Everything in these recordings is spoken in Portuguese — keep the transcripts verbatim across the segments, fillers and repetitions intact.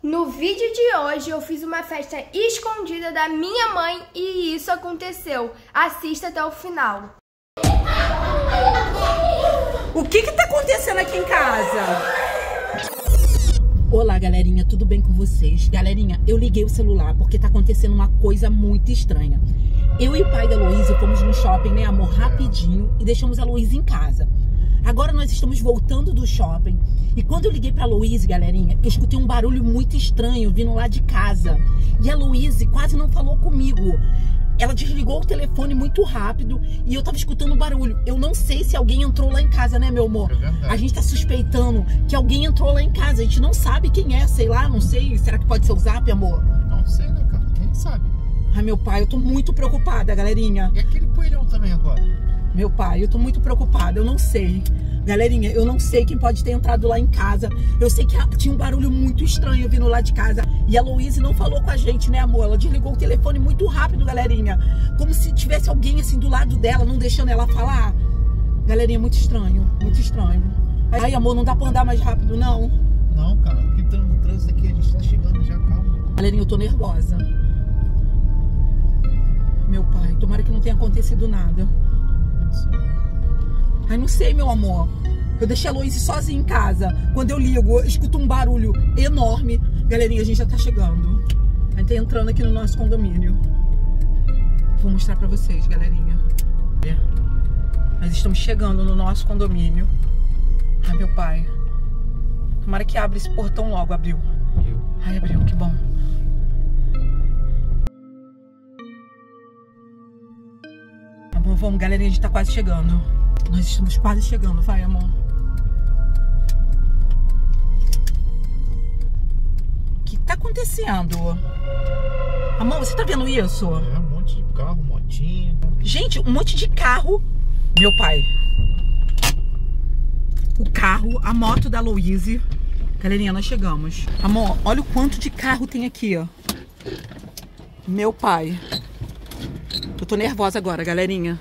No vídeo de hoje eu fiz uma festa escondida da minha mãe e isso aconteceu. Assista até o final. O que que tá acontecendo aqui em casa? Olá, galerinha, tudo bem com vocês? Galerinha, eu liguei o celular porque tá acontecendo uma coisa muito estranha. Eu e o pai da Luísa fomos no shopping, né, amor, rapidinho, e deixamos a Luísa em casa. Agora nós estamos voltando do shopping e quando eu liguei pra Luísa, galerinha, eu escutei um barulho muito estranho vindo lá de casa. E a Luísa quase não falou comigo. Ela desligou o telefone muito rápido e eu tava escutando o barulho. Eu não sei se alguém entrou lá em casa, né, meu amor? É a gente tá suspeitando que alguém entrou lá em casa. A gente não sabe quem é, sei lá, não sei. Será que pode ser o Zap, amor? Não sei, né, cara? Quem sabe? Ai, meu pai, eu tô muito preocupada, galerinha. E aquele coelhão também agora? Meu pai, eu tô muito preocupada, eu não sei. Galerinha, eu não sei quem pode ter entrado lá em casa. Eu sei que tinha um barulho muito estranho vindo lá de casa. E a Luísa não falou com a gente, né, amor? Ela desligou o telefone muito rápido, galerinha. Como se tivesse alguém assim do lado dela, não deixando ela falar. Galerinha, muito estranho, muito estranho. Ai, amor, não dá pra andar mais rápido, não? Não, cara, porque no trânsito aqui, a gente tá chegando já, calma. Galerinha, eu tô nervosa. Meu pai, tomara que não tenha acontecido nada. Ai, não sei, meu amor. Eu deixei a Luísa sozinha em casa. Quando eu ligo, eu escuto um barulho enorme. Galerinha, a gente já tá chegando. A gente tá entrando aqui no nosso condomínio. Vou mostrar pra vocês, galerinha. Nós estamos chegando no nosso condomínio. Ai, meu pai. Tomara que abra esse portão logo. Abriu. Ai, abriu, que bom. Amor, vamos, galerinha, a gente tá quase chegando. Nós estamos quase chegando, vai, amor. O que tá acontecendo? Amor, você tá vendo isso? É, um monte de carro, motinha. Gente, um monte de carro. Meu pai. O carro, a moto da Luísa. Galerinha, nós chegamos. Amor, olha o quanto de carro tem aqui, ó. Meu pai. Eu tô nervosa agora, galerinha.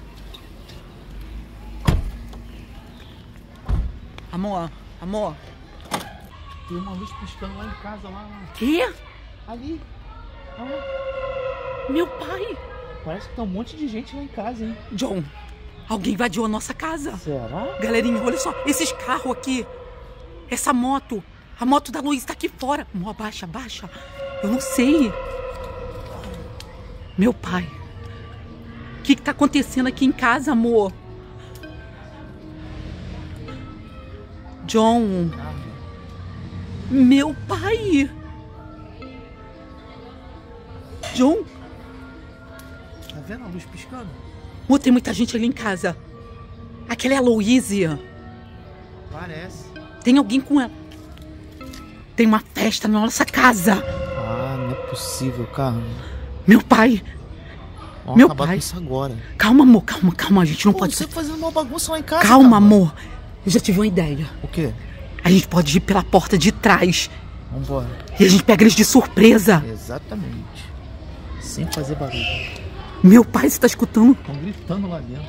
Amor, amor. Tem uma luz piscando lá em casa, lá. lá. Quê? Ali. Ah. Meu pai. Parece que tá um monte de gente lá em casa, hein? John, alguém invadiu a nossa casa. Será? Galerinha, olha só, esses carros aqui. Essa moto. A moto da Luísa tá aqui fora. Amor, abaixa, abaixa. Eu não sei. Meu pai. O que que tá acontecendo aqui em casa, amor? John. Meu pai. John. Tá vendo a luz piscando? Amor, tem muita gente ali em casa. Aquela é a Luísa. Parece. Tem alguém com ela. Tem uma festa na nossa casa. Ah, não é possível, cara. Meu pai. Vamos Meu acabar pai. com isso agora. Calma, amor, calma, calma. A gente não Pô, pode... você fazendo uma bagunça lá em casa, Calma, cara. amor. Eu já tive uma ideia. O quê? A gente pode ir pela porta de trás. Vambora. E a gente pega eles de surpresa. Exatamente. Sem fazer barulho. Meu pai, você tá escutando? Estão gritando lá dentro.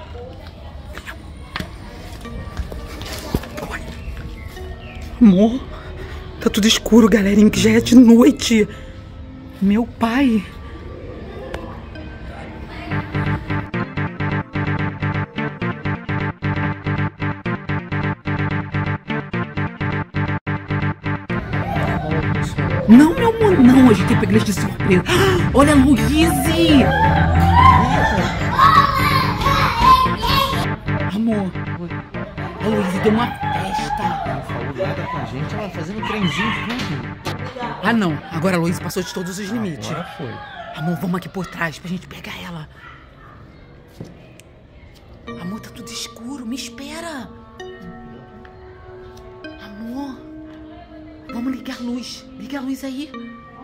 Amor, tá tudo escuro, galerinha, que já é de noite. Meu pai. Não, meu amor, não. A gente tem que pegar eles de surpresa. Ah, olha a Luísa! Amor, a Luísa deu uma festa. Não falou nada com a gente, ela fazendo trenzinho tudo. Ah, não. Agora a Luísa passou de todos os limites. Agora foi. Amor, vamos aqui por trás pra gente pegar ela. Amor, tá tudo escuro. Me espera. Amor. Vamos ligar a luz. Liga a luz aí.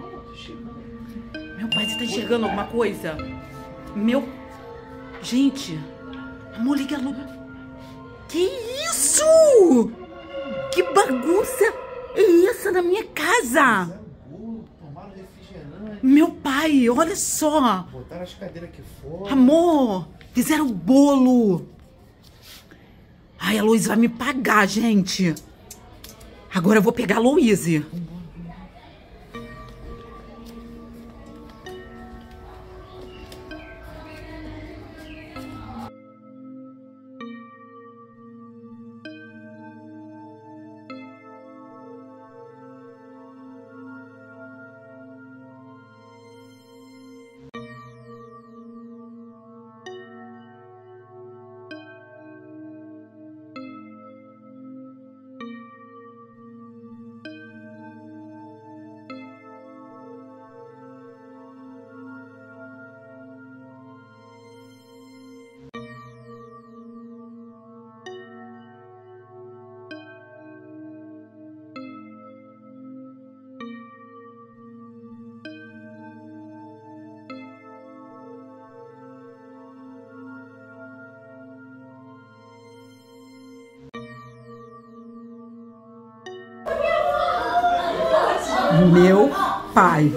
Meu pai, você tá enxergando alguma coisa? Meu... Gente. Amor, liga a luz. Que isso? Que bagunça é essa na minha casa? Tomaram refrigerante. Meu pai, olha só. Botaram as cadeiras aqui fora. Amor, fizeram bolo. Ai, a Luísa vai me pagar, gente. Agora eu vou pegar a Luísa. Meu pai.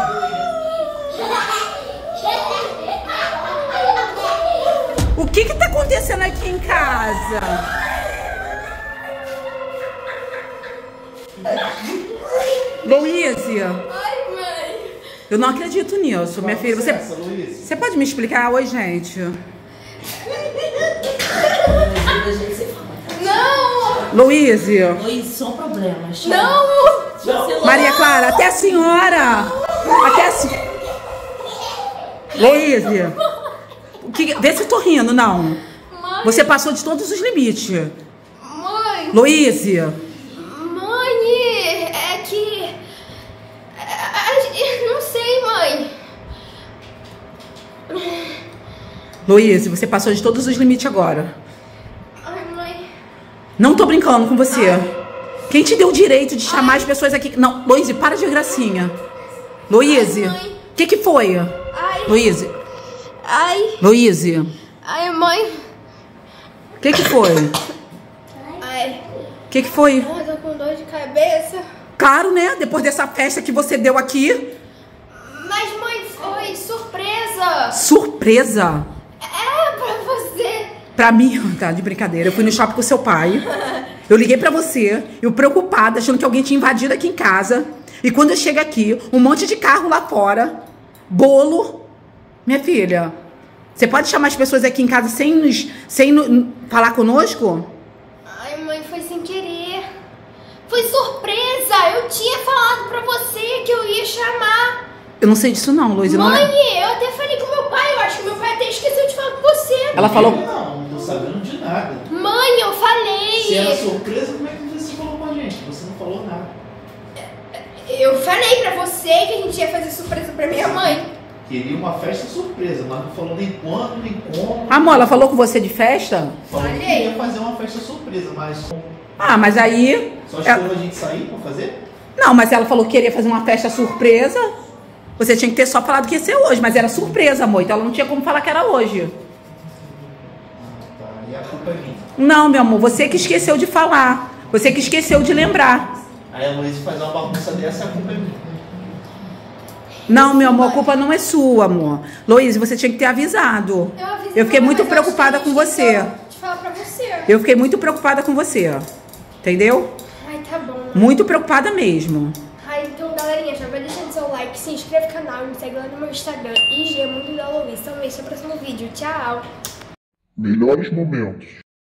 O que que tá acontecendo aqui em casa? Louise. Ai, mãe. Eu não acredito nisso, minha filha. Você, você pode me explicar? Oi, gente. Não. Louise. Luiz, são problemas. Não. Maria Clara, até a senhora. Até a senhora. Louise. O que, vê se eu tô rindo, não. Mãe. Você passou de todos os limites. Mãe. Louise. Mãe, é que... é, não sei, mãe. Louise, você passou de todos os limites agora. Ai, mãe. Não tô brincando com você. Quem te deu o direito de chamar Ai. as pessoas aqui? Não, Louise, para de gracinha. Louise, o que que foi? Ai. Louise. Ai. Louise. Ai, mãe. O que que foi? Ai. O que que foi? Ai, tô com dor de cabeça. Claro, né? Depois dessa festa que você deu aqui. Mas, mãe, foi surpresa. Surpresa? É, pra você. Pra mim, tá de brincadeira. Eu fui no shopping com seu pai. Eu liguei pra você, eu preocupada, achando que alguém tinha invadido aqui em casa. E quando eu chego aqui, um monte de carro lá fora, bolo. Minha filha, você pode chamar as pessoas aqui em casa sem nos, sem no, falar conosco? Ai, mãe, foi sem querer. Foi surpresa. Eu tinha falado pra você que eu ia chamar. Eu não sei disso não, Luísa. Mãe, não é... eu até falei com meu pai. Eu acho que meu pai até esqueceu de falar com você. Ela falou... Não, não tô sabendo de nada. Mãe, eu falei. Se era surpresa, como é que você falou com a gente? Você não falou nada. Eu falei pra você que a gente ia fazer surpresa pra minha mãe. Queria uma festa surpresa, mas não falou nem quando, nem como. Amor, ela falou com você de festa? Falou que Falei. queria fazer uma festa surpresa, mas Ah, mas aí... só esperou ela... a gente sair pra fazer? Não, mas ela falou que queria fazer uma festa surpresa. Você tinha que ter só falado que ia ser hoje, mas era surpresa, amor. Então ela não tinha como falar que era hoje. Ah, tá. E a culpa é minha. Não, meu amor, você que esqueceu de falar. Você que esqueceu de lembrar. Aí a Luísa faz uma bagunça dessa, a culpa é minha. Não, meu amor, a culpa não é sua, amor. Luísa, você tinha que ter avisado. Eu avisei. Eu fiquei muito mas eu acho preocupada que com a gente você. esqueceu de falar pra você. Eu fiquei muito preocupada com você. Entendeu? Ai, tá bom. Muito preocupada mesmo. Ai, então, galerinha, já vai deixando seu like, se inscreve no canal, me segue lá no meu Instagram, I G Mundo da Luísa. Então, veja no próximo vídeo. Tchau! Melhores momentos.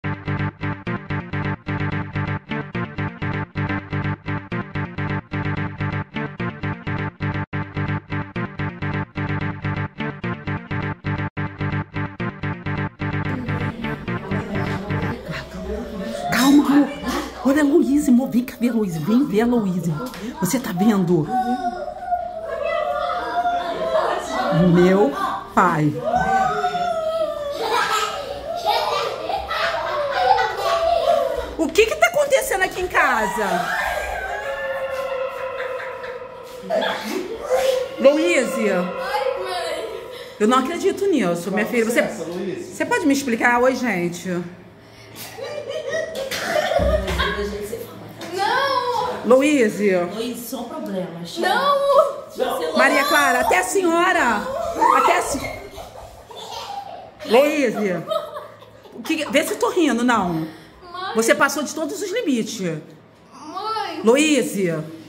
Calma, amor. Olha a Luísa, amor. Vem cá ver a Luísa. Vem ver a Luísa. Você tá vendo? Meu pai. O que que tá acontecendo aqui em casa? Louise. Ai, mãe. Eu não acredito nisso, minha filha. Você, Essa, Luísa? você pode me explicar? Oi, gente. Não! Louise. Luiz, são problemas. Não! Maria Clara, até a senhora. Até a senhora. Louise. O que, vê se eu tô rindo, não. Mãe. Você passou de todos os limites. Mãe. Louise.